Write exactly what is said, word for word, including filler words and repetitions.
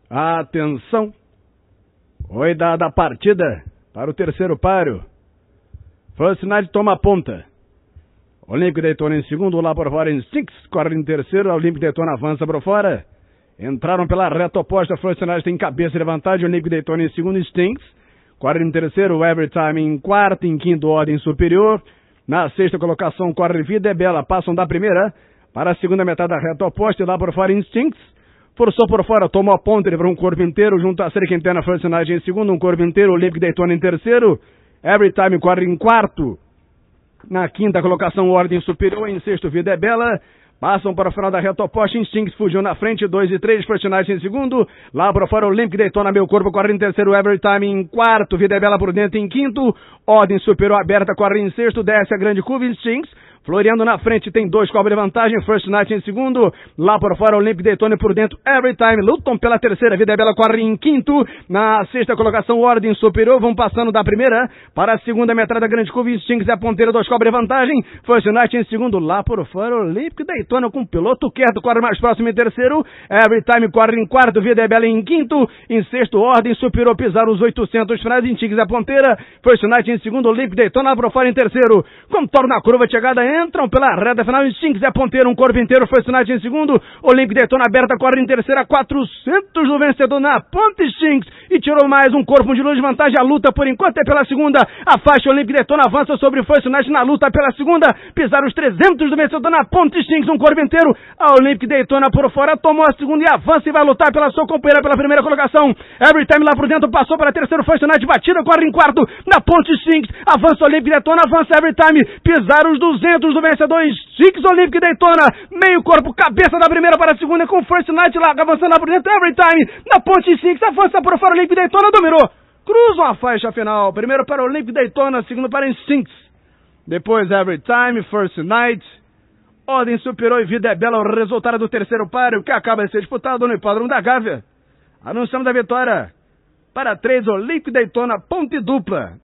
Atenção, foi dada a partida para o terceiro páreo. First Night toma a ponta. Olympic Daytona em segundo, lá por fora Instincts corre em terceiro, Olympic Daytona avança por fora. Entraram pela reta oposta, First Night tem cabeça de vantagem, Olympic Daytona em segundo, Instincts corre em terceiro, Everytime em quarto, em quinto, Ordem Superior. Na sexta colocação corre Vida é Bela, passam da primeira para a segunda metade da reta oposta, e lá por fora Instincts forçou por fora, tomou a ponta, ele para um corpo inteiro, junto à cerca interna, First Night em segundo, um corpo inteiro, Olympic Daytona em terceiro, Everytime corre em quarto, na quinta colocação, Ordem Superior, em sexto, Vida é Bela, passam para o final da reta oposta, Instincts fugiu na frente, dois e três, First Night em segundo, lá para fora, Olympic Daytona, meu corpo, corre em terceiro, Everytime em quarto, Vida é Bela por dentro em quinto, Ordem Superior aberta, corre em sexto, desce a grande curva, Instincts floreando na frente, tem dois cobras de vantagem, First Night em segundo, lá por fora, Olympic Daytona por dentro, Everytime, lutam pela terceira, Vida é Bela corre em quinto, na sexta colocação, Ordem Superior, vão passando da primeira para a segunda metade da grande curva, Instincts é a ponteira, dois cobras de vantagem, First Night em segundo, lá por fora, Olympic Daytona com piloto quieto, corre mais próximo em terceiro, Everytime corre em quarto, Vida é Bela em quinto, em sexto, Ordem Superior, pisaram os oitocentos finais, Instincts é a ponteira, First Night em segundo, Olympic Daytona lá por fora em terceiro, contorna a curva de chegada, entram pela reta final, Instincts é ponteiro, um corpo inteiro, First Night em segundo, Olympic Daytona aberta, corre em terceira, quatrocentos do vencedor na ponta, Instincts, e tirou mais um corpo de luz de vantagem, a luta por enquanto é pela segunda, a faixa Olympic Daytona avança sobre First Night na luta pela segunda, pisaram os trezentos do vencedor na ponta, Instincts, um corpo inteiro, a Olympic Daytona por fora, tomou a segunda e avança e vai lutar pela sua companheira pela primeira colocação, Everytime lá por dentro, passou para terceiro, First Night batida, corre em quarto, na ponta, Instincts, avança Olympic Daytona, avança Everytime, pisaram os duzentos do vencedor, Instincts, Olympic Daytona, meio corpo, cabeça da primeira para a segunda, com First Night lá, avançando lá por dentro, Everytime, na ponte Instincts, avança por fora, Olympic Daytona, dominou, cruzam a faixa final, primeiro para Olympic Daytona, segundo para Instincts, depois Everytime, First Night, Ordem Superior e Vida é Bela, o resultado do terceiro páreo, que acaba de ser disputado no Hipódromo da Gávea. Anunciamos a vitória para três, Olympic Daytona, ponte dupla.